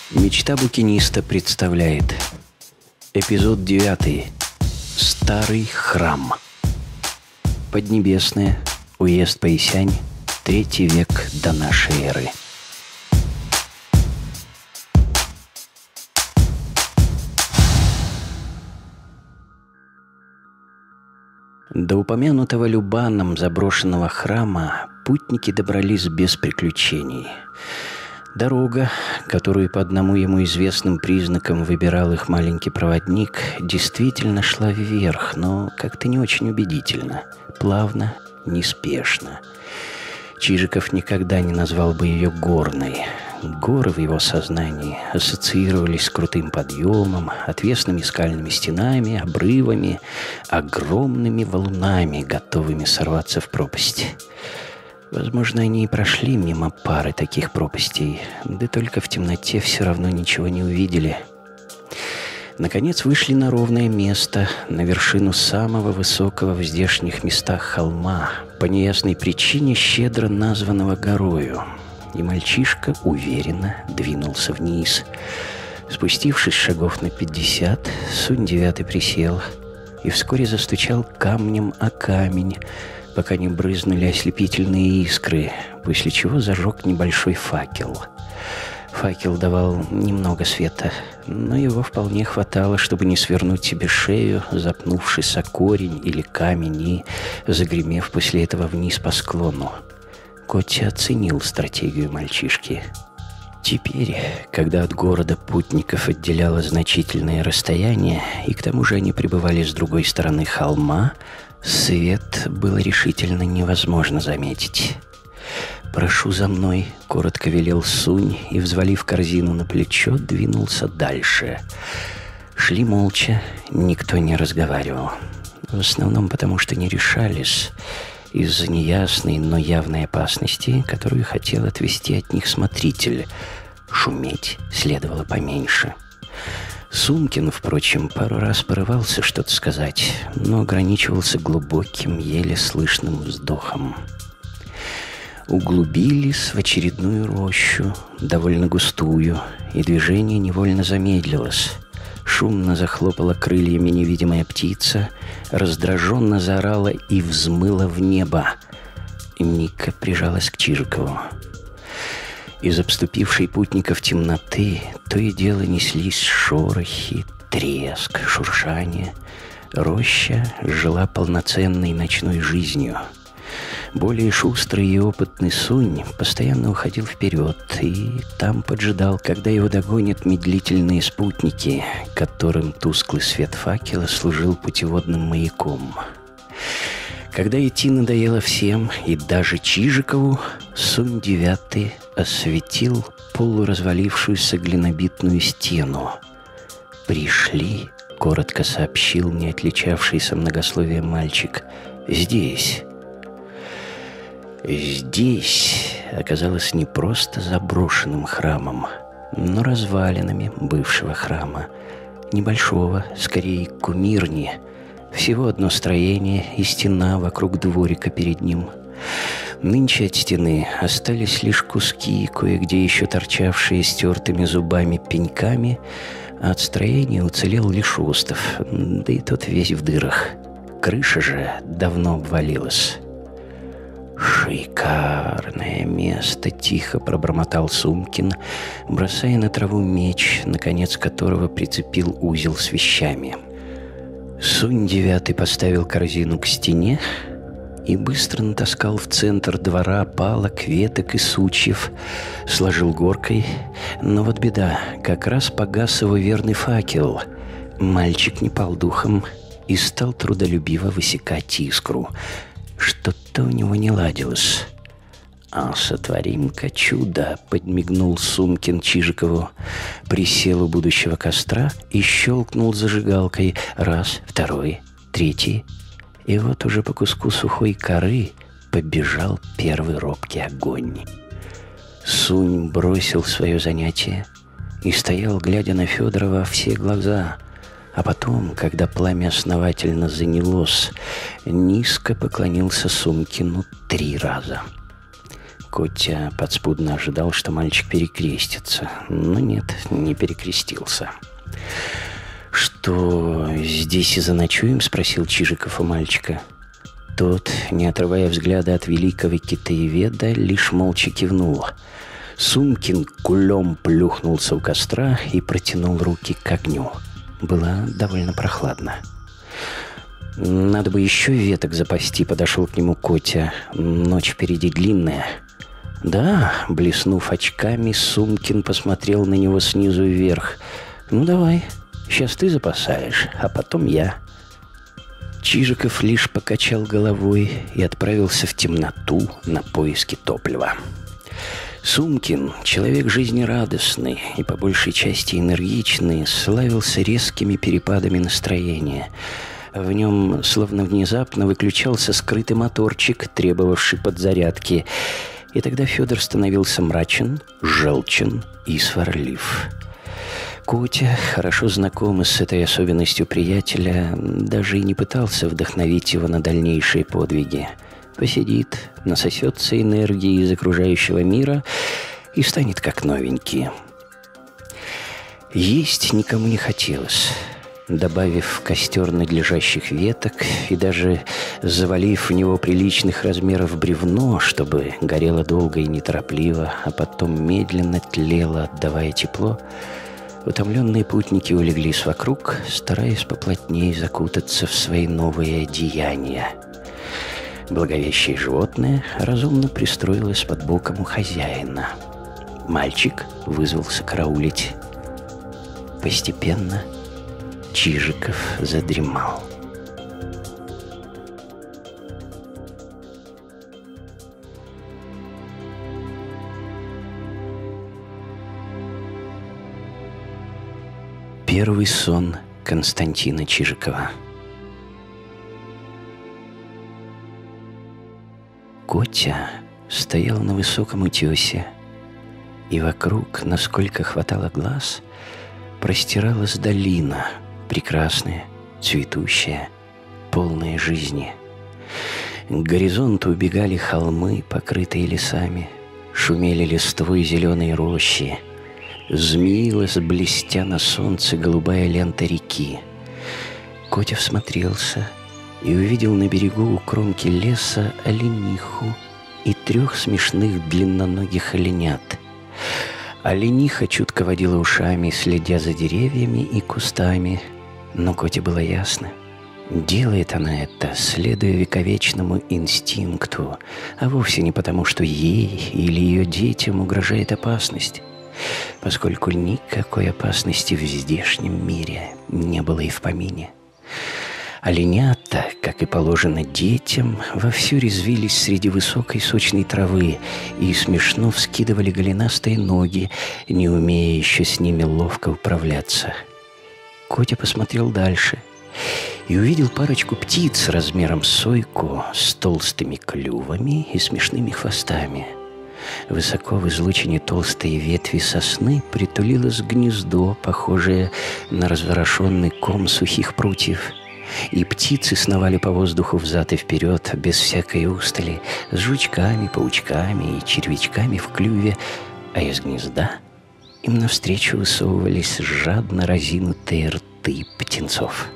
Мечта букиниста представляет эпизод 9. Старый храм. Поднебесная, уезд Поясянь, 3 век до нашей эры. До упомянутого Любаном заброшенного храма путники добрались без приключений. Дорога, которую по одному ему известным признакам выбирал их маленький проводник, действительно шла вверх, но как-то не очень убедительно, плавно, неспешно. Чижиков никогда не назвал бы ее горной. Горы в его сознании ассоциировались с крутым подъемом, отвесными скальными стенами, обрывами, огромными валунами, готовыми сорваться в пропасть. Возможно, они и прошли мимо пары таких пропастей, да только в темноте все равно ничего не увидели. Наконец вышли на ровное место, на вершину самого высокого в здешних местах холма, по неясной причине щедро названного горою. И мальчишка уверенно двинулся вниз. Спустившись шагов на 50, Сунь-9 присел и вскоре застучал камнем о камень, пока не брызнули ослепительные искры, после чего зажег небольшой факел. Факел давал немного света, но его вполне хватало, чтобы не свернуть себе шею, запнувшись о корень или камень и загремев после этого вниз по склону. Котя оценил стратегию мальчишки. Теперь, когда от города путников отделяло значительное расстояние, и к тому же они пребывали с другой стороны холма, свет было решительно невозможно заметить. «Прошу за мной», — коротко велел Сунь и, взвалив корзину на плечо, двинулся дальше. Шли молча, никто не разговаривал. В основном потому, что не решались, из-за неясной, но явной опасности, которую хотел отвести от них смотритель. Шуметь следовало поменьше. Сумкин, впрочем, пару раз порывался что-то сказать, но ограничивался глубоким, еле слышным вздохом. Углубились в очередную рощу, довольно густую, и движение невольно замедлилось. Шумно захлопала крыльями невидимая птица, раздраженно заорала и взмыла в небо. Ника прижалась к Чижикову. Из обступившей путников темноты то и дело неслись шорохи, треск, шуршание. Роща жила полноценной ночной жизнью. Более шустрый и опытный Сунь постоянно уходил вперед и там поджидал, когда его догонят медлительные спутники, которым тусклый свет факела служил путеводным маяком. Когда идти надоело всем, и даже Чижикову, Сунь-9 осветил полуразвалившуюся глинобитную стену. «Пришли», — коротко сообщил не отличавшийся многословием мальчик, — «здесь». Здесь оказалось не просто заброшенным храмом, но развалинами бывшего храма. Небольшого, скорее кумирни. Всего одно строение и стена вокруг дворика перед ним. Нынче от стены остались лишь куски, кое-где еще торчавшие стертыми зубами пеньками, а от строения уцелел лишь остов, да и тот весь в дырах. Крыша же давно обвалилась. «Шикарное место!» — тихо пробормотал Сумкин, бросая на траву меч, на конец которого прицепил узел с вещами. Сунь-9 поставил корзину к стене и быстро натаскал в центр двора палок, веток и сучьев, сложил горкой, но вот беда, как раз погас его верный факел. Мальчик не пал духом и стал трудолюбиво высекать искру. Что-то у него не ладилось. «А сотворим-ка чудо!» — подмигнул Сумкин Чижикову. Присел у будущего костра и щелкнул зажигалкой. Раз, второй, третий. И вот уже по куску сухой коры побежал первый робкий огонь. Сунь бросил свое занятие и стоял, глядя на Федора во все глаза. А потом, когда пламя основательно занялось, низко поклонился Сумкину 3 раза. Котя подспудно ожидал, что мальчик перекрестится. Но нет, не перекрестился. «Что, здесь и заночуем?» — спросил Чижиков у мальчика. Тот, не отрывая взгляда от великого китаеведа, лишь молча кивнул. Сумкин кулем плюхнулся у костра и протянул руки к огню. Было довольно прохладно. «Надо бы еще веток запасти», — подошел к нему Котя. «Ночь впереди длинная». «Да», — блеснув очками, Сумкин посмотрел на него снизу вверх. «Ну, давай, сейчас ты запасаешь, а потом я». Чижиков лишь покачал головой и отправился в темноту на поиски топлива. Сумкин, человек жизнерадостный и по большей части энергичный, славился резкими перепадами настроения. В нем словно внезапно выключался скрытый моторчик, требовавший подзарядки. И тогда Федор становился мрачен, желчен и сварлив. Котя, хорошо знакомый с этой особенностью приятеля, даже и не пытался вдохновить его на дальнейшие подвиги. Посидит, насосется энергии из окружающего мира и станет как новенький. Есть никому не хотелось. Добавив в костер надлежащих веток и даже завалив в него приличных размеров бревно, чтобы горело долго и неторопливо, а потом медленно тлело, отдавая тепло, утомленные путники улеглись вокруг, стараясь поплотнее закутаться в свои новые одеяния. Благовещее животное разумно пристроилось под боком у хозяина. Мальчик вызвался караулить. Постепенно Чижиков задремал. Первый сон Константина Чижикова. Котя стоял на высоком утесе, и вокруг, насколько хватало глаз, простиралась долина, прекрасная, цветущая, полная жизни. К горизонту убегали холмы, покрытые лесами, шумели листвой зеленые рощи, змеилась, блестя на солнце, голубая лента реки. Котя всмотрелся и увидел на берегу у кромки леса олениху и 3 смешных длинноногих оленят. Олениха чутко водила ушами, следя за деревьями и кустами, но Коте было ясно. Делает она это, следуя вековечному инстинкту, а вовсе не потому, что ей или ее детям угрожает опасность, поскольку никакой опасности в здешнем мире не было и в помине. Оленята, как и положено детям, вовсю резвились среди высокой сочной травы и смешно вскидывали голенастые ноги, не умея еще с ними ловко управляться. Котя посмотрел дальше и увидел парочку птиц размером с сойку, с толстыми клювами и смешными хвостами. Высоко в излучине толстые ветви сосны притулилось гнездо, похожее на разворошенный ком сухих прутьев. И птицы сновали по воздуху взад и вперед, без всякой устали, с жучками, паучками и червячками в клюве, а из гнезда им навстречу высовывались жадно разинутые рты птенцов.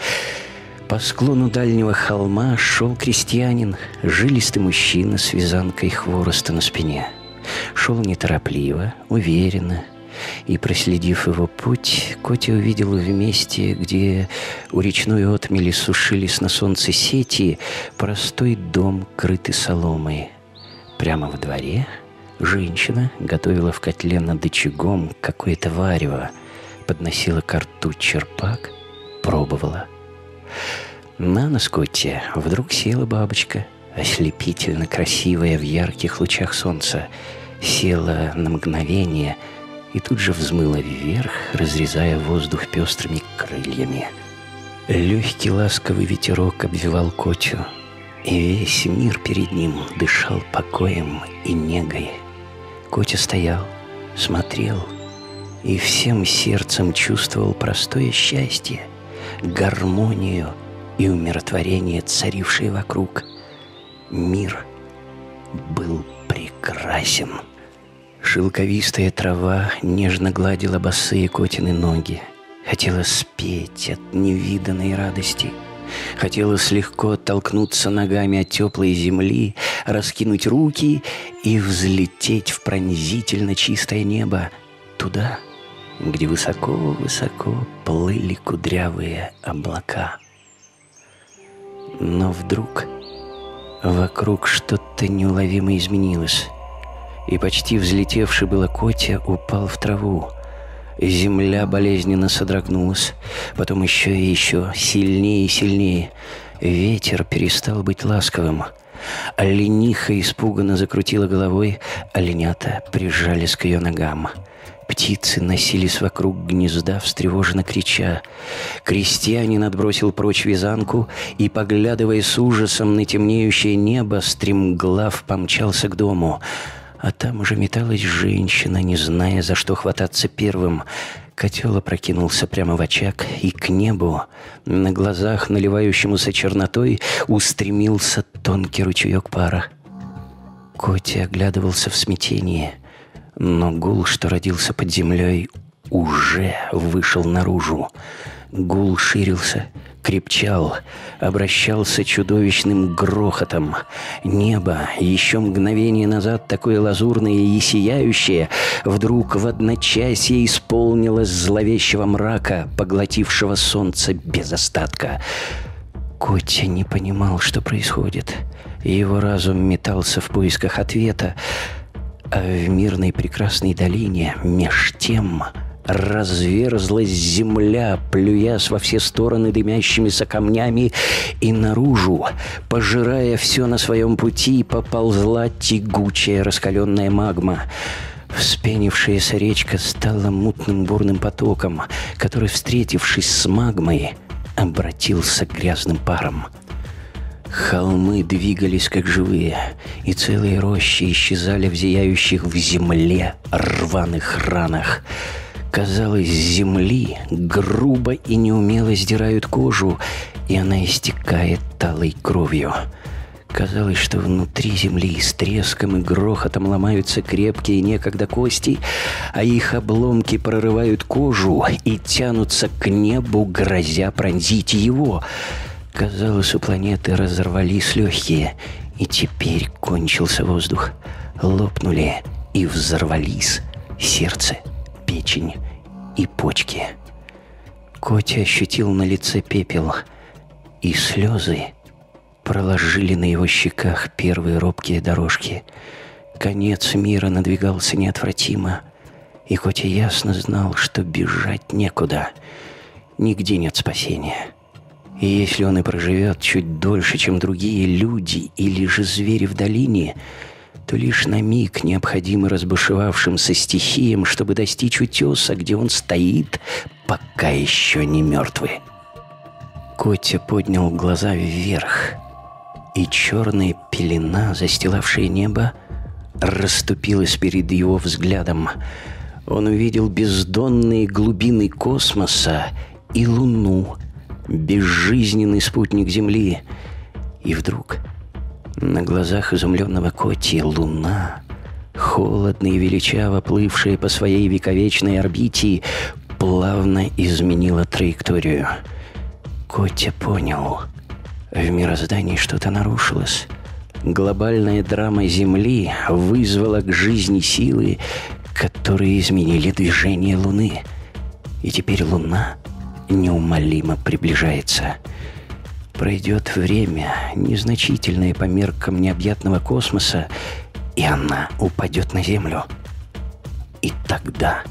По склону дальнего холма шел крестьянин, жилистый мужчина с вязанкой хвороста на спине. Шел неторопливо, уверенно, и, проследив его путь, Котя увидел в месте, где у речной отмели сушились на солнце сети, простой дом, крытый соломой. Прямо во дворе женщина готовила в котле над очагом какое-то варево, подносила ко рту черпак, пробовала. На нос Котя вдруг села бабочка, ослепительно красивая в ярких лучах солнца, села на мгновение и тут же взмыла вверх, разрезая воздух пестрыми крыльями. Легкий ласковый ветерок обвивал Котю, и весь мир перед ним дышал покоем и негой. Котя стоял, смотрел и всем сердцем чувствовал простое счастье, гармонию и умиротворение, царившие вокруг. Мир был прекрасен. прекрасен. Шелковистая трава нежно гладила босые Котины ноги. Хотела спеть от невиданной радости. Хотелось легко оттолкнуться ногами от теплой земли, раскинуть руки и взлететь в пронзительно чистое небо, туда, где высоко-высоко плыли кудрявые облака. Но вдруг вокруг что-то неуловимо изменилось, и почти взлетевший было Котя упал в траву. Земля болезненно содрогнулась, потом еще и еще, сильнее и сильнее. Ветер перестал быть ласковым. Олениха испуганно закрутила головой, оленята прижались к ее ногам. Птицы носились вокруг гнезда, встревоженно крича. Крестьянин отбросил прочь вязанку и, поглядывая с ужасом на темнеющее небо, стремглав помчался к дому. А там уже металась женщина, не зная, за что хвататься первым. Котел опрокинулся прямо в очаг, и к небу, на глазах наливающемуся чернотой, устремился тонкий ручеек пара. Котя оглядывался в смятении, но гул, что родился под землей, уже вышел наружу. Гул ширился, крепчал, обращался чудовищным грохотом. Небо, еще мгновение назад такое лазурное и сияющее, вдруг в одночасье исполнилось зловещего мрака, поглотившего солнце без остатка. Котя не понимал, что происходит. Его разум метался в поисках ответа, а в мирной прекрасной долине меж тем разверзлась земля, плюясь во все стороны дымящимися камнями, и наружу, пожирая все на своем пути, поползла тягучая раскаленная магма. Вспенившаяся речка стала мутным бурным потоком, который, встретившись с магмой, обратился грязным паром. Холмы двигались как живые, и целые рощи исчезали в зияющих в земле рваных ранах. Казалось, с земли грубо и неумело сдирают кожу, и она истекает талой кровью. Казалось, что внутри земли с треском и грохотом ломаются крепкие некогда кости, а их обломки прорывают кожу и тянутся к небу, грозя пронзить его. Казалось, у планеты разорвались легкие, и теперь кончился воздух. Лопнули и взорвались сердце, печень и почки. Котя ощутил на лице пепел, и слезы проложили на его щеках первые робкие дорожки. Конец мира надвигался неотвратимо, и Котя ясно знал, что бежать некуда. Нигде нет спасения. И если он и проживет чуть дольше, чем другие люди или же звери в долине, то лишь на миг необходимы разбушевавшимся стихиям, чтобы достичь утеса, где он стоит, пока еще не мертвый. Котя поднял глаза вверх, и черная пелена, застилавшая небо, расступилась перед его взглядом. Он увидел бездонные глубины космоса и Луну, безжизненный спутник Земли. И вдруг на глазах изумленного Коти Луна, холодно и величаво плывшая по своей вековечной орбите, плавно изменила траекторию. Котя понял, в мироздании что-то нарушилось. Глобальная драма Земли вызвала к жизни силы, которые изменили движение Луны. И теперь Луна неумолимо приближается. Пройдет время, незначительное по меркам необъятного космоса, и она упадет на Землю. И тогда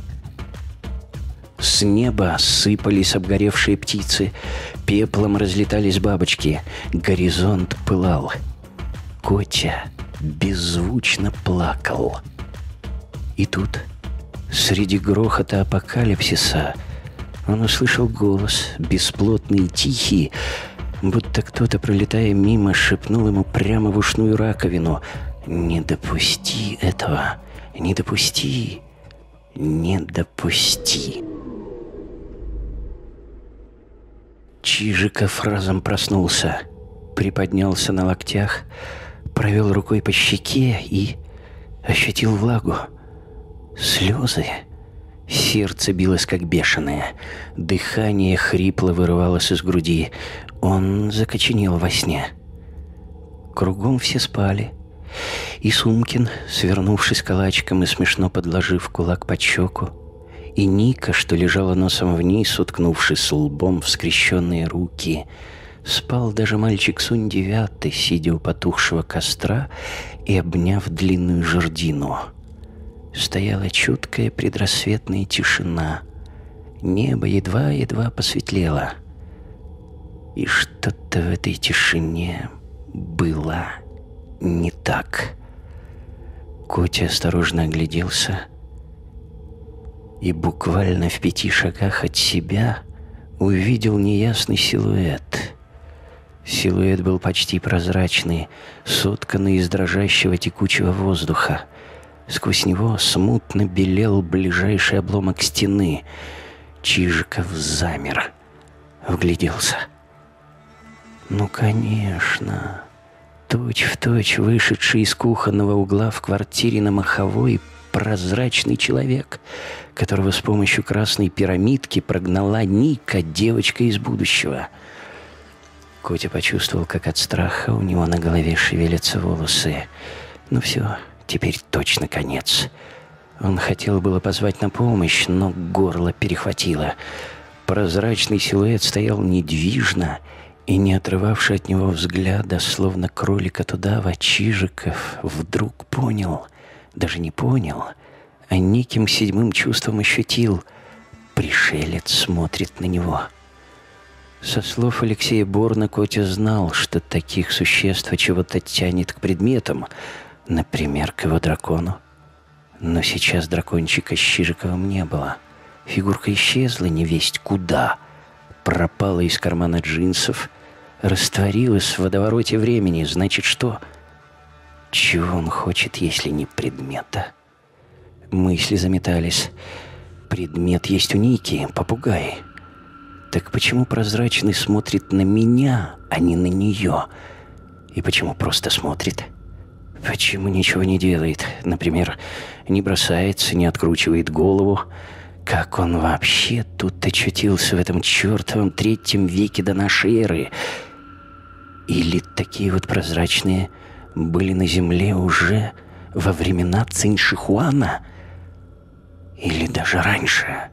с неба сыпались обгоревшие птицы, пеплом разлетались бабочки, горизонт пылал. Котя беззвучно плакал. И тут, среди грохота апокалипсиса, он услышал голос, бесплотный и тихий, будто кто-то, пролетая мимо, шепнул ему прямо в ушную раковину: «Не допусти этого! Не допусти! Не допусти!» Чижиков разом проснулся, приподнялся на локтях, провел рукой по щеке и Ощутил влагу. Слезы. Сердце билось как бешеное. Дыхание хрипло вырывалось из груди. Он закоченел во сне. Кругом все спали. И Сумкин, свернувшись калачиком и смешно подложив кулак под щеку, и Ника, что лежала носом вниз, уткнувшись лбом в скрещенные руки. Спал даже мальчик Сунь 9, сидя у потухшего костра и обняв длинную жердину. Стояла чуткая предрассветная тишина. Небо едва-едва посветлело. И что-то в этой тишине было не так. Котя осторожно огляделся и буквально в 5 шагах от себя увидел неясный силуэт. Силуэт был почти прозрачный, сотканный из дрожащего текучего воздуха. Сквозь него смутно белел ближайший обломок стены. Чижиков замер, вгляделся. Ну, конечно, точь-в-точь вышедший из кухонного угла в квартире на Маховой прозрачный человек, которого с помощью красной пирамидки прогнала Ника, девочка из будущего. Котя почувствовал, как от страха у него на голове шевелятся волосы. Ну все, теперь точно конец. Он хотел было позвать на помощь, но горло перехватило. Прозрачный силуэт стоял недвижно, и, не отрывавший от него взгляда, словно кролик от удава, Чижиков вдруг понял, даже не понял, а неким 7-м чувством ощутил: пришелец смотрит на него. Со слов Алексея Борна Котя знал, что таких существ чего-то тянет к предметам, например, к его дракону. Но сейчас дракончика с Чижиковым не было. Фигурка исчезла невесть куда, пропала из кармана джинсов, растворилась в водовороте времени. Значит, что? Чего он хочет, если не предмета? Мысли заметались. Предмет есть у Ники, попугай. Так почему прозрачный смотрит на меня, а не на нее? И почему просто смотрит? Почему ничего не делает? Например, не бросается, не откручивает голову? Как он вообще тут очутился в этом чертовом 3 веке до нашей эры? Или такие вот прозрачные были на земле уже во времена Цинь-Шихуана? Или даже раньше?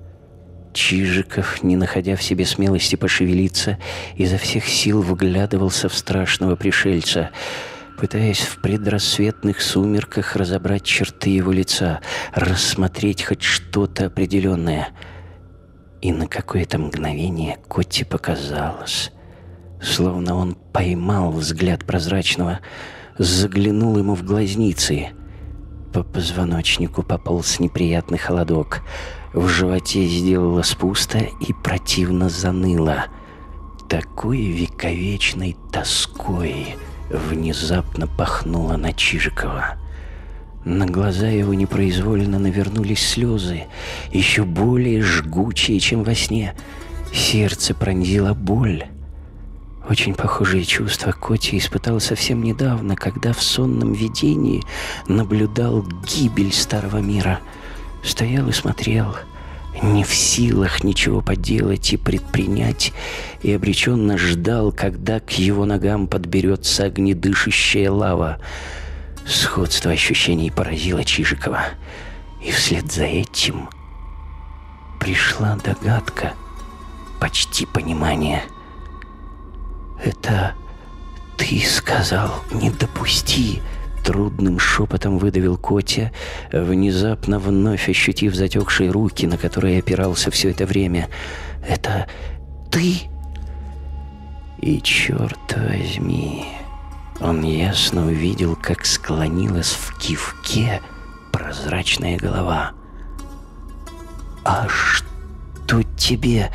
Чижиков, не находя в себе смелости пошевелиться, изо всех сил вглядывался в страшного пришельца, пытаясь в предрассветных сумерках разобрать черты его лица, рассмотреть хоть что-то определенное. И на какое-то мгновение Котте показалось, словно он поймал взгляд прозрачного, заглянул ему в глазницы. По позвоночнику пополз неприятный холодок. В животе сделалось пусто и противно заныло. Такой вековечной тоской внезапно пахнуло на Чижикова. На глаза его непроизвольно навернулись слезы, еще более жгучие, чем во сне. Сердце пронзила боль. Очень похожие чувства Котя испытал совсем недавно, когда в сонном видении наблюдал гибель старого мира. Стоял и смотрел, не в силах ничего поделать и предпринять, и обреченно ждал, когда к его ногам подберется огнедышащая лава. Сходство ощущений поразило Чижикова, и вслед за этим пришла догадка, почти понимание. «Это ты сказал, не допусти!» Трудным шепотом выдавил Котя, внезапно вновь ощутив затекшие руки, на которые опирался все это время. «Это ты?» И, черт возьми, он ясно увидел, как склонилась в кивке прозрачная голова. «А что тебе?»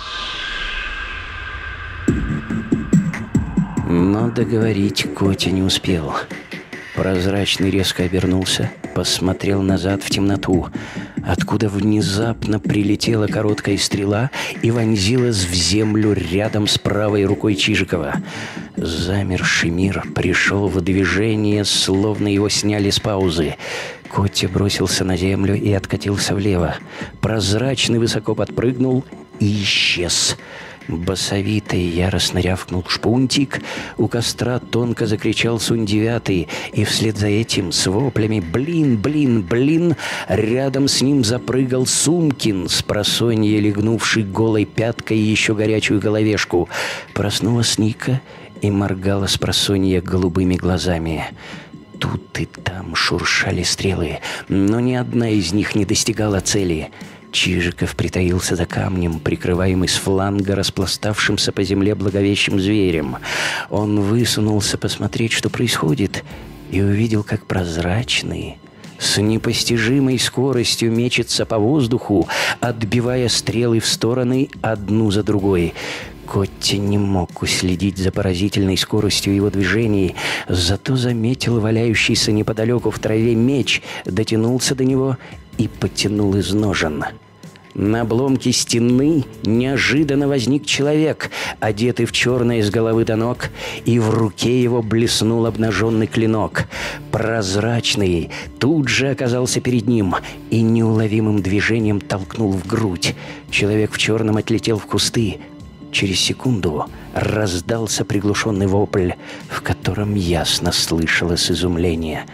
Но договорить Котя не успел. Прозрачный резко обернулся, посмотрел назад в темноту. откуда внезапно прилетела короткая стрела и вонзилась в землю рядом с правой рукой Чижикова. Замерший мир пришел в движение, словно его сняли с паузы. Котя бросился на землю и откатился влево. Прозрачный высоко подпрыгнул и исчез. Басовито и яростно рявкнул Шпунтик. У костра тонко закричал Сунь-9, и вслед за этим с воплями «Блин, блин, блин!» рядом с ним запрыгал Сумкин, спросонья легнувший голой пяткой еще горячую головешку. Проснулась Ника и моргала спросонья голубыми глазами. Тут и там шуршали стрелы, но ни одна из них не достигала цели. Чижиков притаился за камнем, прикрываемый с фланга распластавшимся по земле благовещим зверем. Он высунулся посмотреть, что происходит, и увидел, как прозрачный, с непостижимой скоростью мечется по воздуху, отбивая стрелы в стороны одну за другой. Котя не мог уследить за поразительной скоростью его движений, зато заметил валяющийся неподалеку в траве меч, дотянулся до него и потянул из ножен. На обломке стены неожиданно возник человек, одетый в черное с головы до ног, и в руке его блеснул обнаженный клинок. Прозрачный тут же оказался перед ним и неуловимым движением толкнул в грудь. Человек в черном отлетел в кусты. Через секунду раздался приглушенный вопль, в котором ясно слышалось изумление.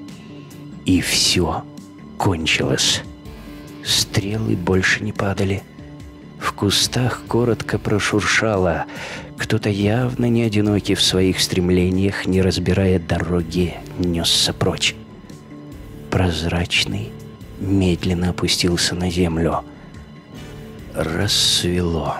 И все кончилось. Стрелы больше не падали. В кустах коротко прошуршало. Кто-то явно не одинокий в своих стремлениях, не разбирая дороги, несся прочь. Прозрачный медленно опустился на землю. Рассвело.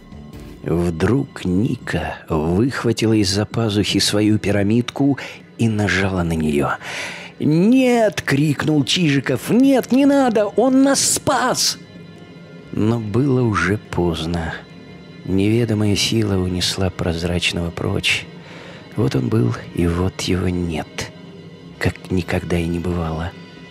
Вдруг Ника выхватила из-за пазухи свою пирамидку и нажала на нее. «Нет!» — крикнул Чижиков. «Нет, не надо! Он нас спас!» Но было уже поздно. Неведомая сила унесла прозрачного прочь. Вот он был, и вот его нет. Как никогда и не бывало.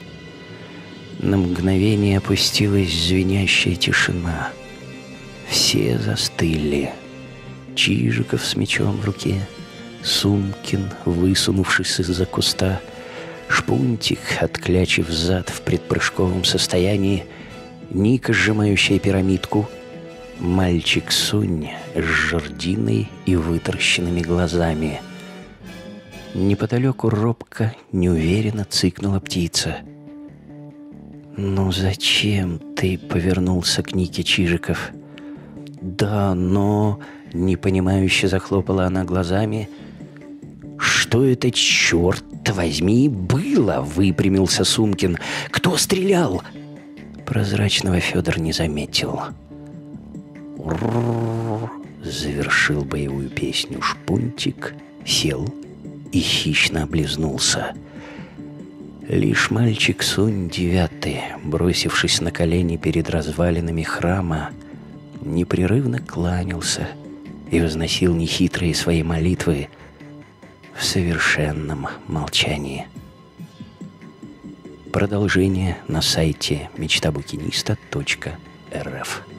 На мгновение опустилась звенящая тишина. Все застыли. Чижиков с мечом в руке, Сумкин, высунувшись из-за куста, Шпунтик, отклячив зад в предпрыжковом состоянии, Ника, сжимающая пирамидку, мальчик Сунь с жердиной и вытаращенными глазами. Неподалеку робко, неуверенно цыкнула птица. «Ну зачем ты?» — повернулся к Нике Чижиков. «Да, но...» — непонимающе захлопала она глазами. «Что это, черт возьми, было?» — выпрямился Сумкин. «Кто стрелял?» Прозрачного Федор не заметил. Завершил боевую песню Шпунтик, сел и хищно облизнулся. Лишь мальчик Сунь-9, бросившись на колени перед развалинами храма, непрерывно кланялся и возносил нехитрые свои молитвы в совершенном молчании. Продолжение на сайте мечтабукиниста.рф.